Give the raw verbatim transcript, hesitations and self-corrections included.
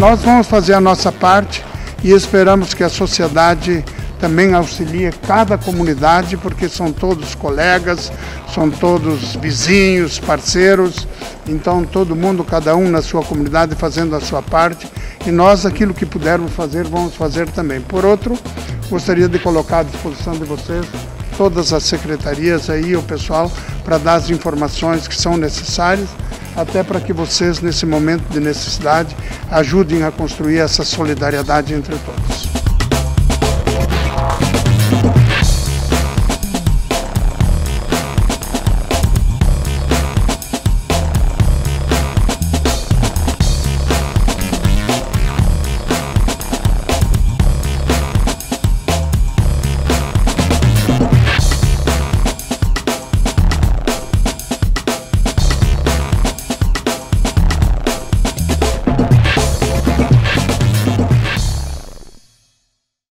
Nós vamos fazer a nossa parte e esperamos que a sociedade também auxilie cada comunidade, porque são todos colegas, são todos vizinhos, parceiros, então todo mundo, cada um na sua comunidade fazendo a sua parte, e nós aquilo que pudermos fazer, vamos fazer também. Por outro, gostaria de colocar à disposição de vocês todas as secretarias aí, o pessoal, para dar as informações que são necessárias, até para que vocês, nesse momento de necessidade, ajudem a construir essa solidariedade entre todos.